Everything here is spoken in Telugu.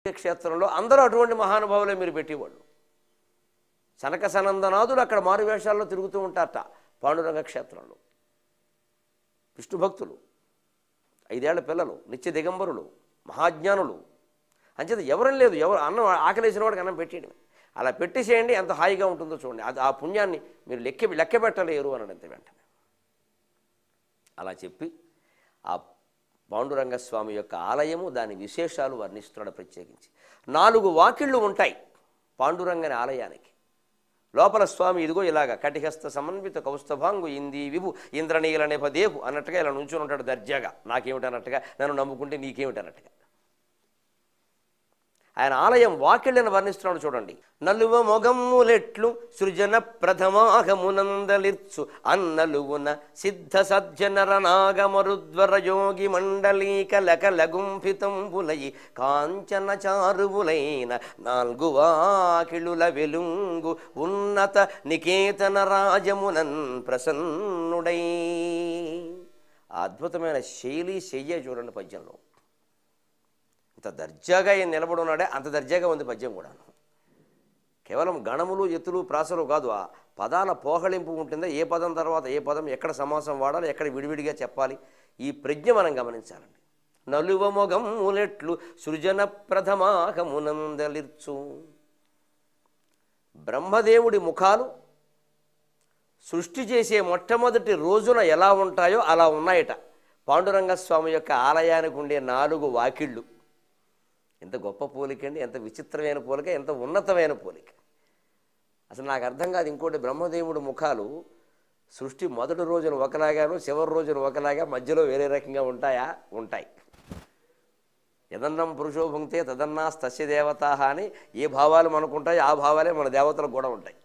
క్షేత్రంలో అందరూ అటువంటి మహానుభావులే మీరు పెట్టేవాళ్ళు. సనక సనందనాథులు అక్కడ మారువేషాల్లో తిరుగుతూ ఉంటారట పాండురంగ క్షేత్రంలో. విష్ణు భక్తులు, 5 ఏళ్ల పిల్లలు, నిత్య దిగంబరులు, మహాజ్ఞానులు. అంచేత ఎవరం లేదు, ఎవరు అన్నం ఆకలేసిన వాడికి అన్నం పెట్టేయడమే. అలా పెట్టేసేయండి, ఎంత హాయిగా ఉంటుందో చూడండి. అది ఆ పుణ్యాన్ని మీరు లెక్క పెట్టలేరు అనంత వెంటనే అలా చెప్పి ఆ పాండురంగ స్వామి యొక్క ఆలయము, దాని విశేషాలు వర్ణిస్తున్నాడు ప్రత్యేకించి. 4 వాకిళ్ళు ఉంటాయి పాండురంగని ఆలయానికి. లోపల స్వామి ఇదిగో ఇలాగా కటిహస్త సమన్విత కౌస్తభాంగు ఇంది విభు ఇంద్రనీల నేపదేవు అన్నట్టుగా ఇలా నుంచుని ఉంటాడు దర్జాగా. నాకేమిటన్నట్టుగా, నన్ను నమ్ముకుంటే నీకేమిటన్నట్టుగా. ఆయన ఆలయం వాకిళ్ళని వర్ణిస్తున్నాడు చూడండి. నలువ మొగమ్ములెట్లు సృజన ప్రథమాగమునందలిర్చు అన్నలువున సిద్ధ సజ్జనర నాగమరుద్వర యోగి మండలీక లక లగుంఫితంబులయి కాంచన చారువులైన 4 వాకిళుల వెలుంగు ఉన్నత నికేతన రాజమునన్ ప్రసన్నుడై. అద్భుతమైన శైలి శయ్య చూడండి పద్యంలో. ఇంత దర్జాగా ఈయన నిలబడి ఉన్నాడే, అంత దర్జాగా ఉంది పద్యం కూడాను. కేవలం గణములు ఎత్తులు ప్రాసలు కాదు, ఆ పదాల పోహళింపు ఉంటుందా, ఏ పదం తర్వాత ఏ పదం ఎక్కడ సమాసం వాడాలి, ఎక్కడ విడివిడిగా చెప్పాలి, ఈ ప్రజ్ఞ మనం గమనించాలండి. నలువ మొగమ్ములెట్లు సృజన ప్రథమాగమునందలిర్చు. బ్రహ్మదేవుడి ముఖాలు సృష్టి చేసే మొట్టమొదటి రోజున ఎలా ఉంటాయో అలా ఉన్నాయట పాండురంగ స్వామి యొక్క ఆలయానికి ఉండే 4 వాకిళ్ళు. ఎంత గొప్ప పోలికండి, ఎంత విచిత్రమైన పోలిక, ఎంత ఉన్నతమైన పోలిక. అసలు నాకు అర్థం కాదు. ఇంకోటి, బ్రహ్మదేవుడు ముఖాలు సృష్టి మొదటి రోజున ఒకలాగాను, చివరి రోజున ఒకలాగా, మధ్యలో వేరే రకంగా ఉంటాయా? ఉంటాయి. యదన్నం పురుషో భుంక్తే తదన్నాస్తస్య దేవతాః అని ఏ భావాలు మనకుంటాయో ఆ భావాలే మన దేవతలకు కూడా ఉంటాయి.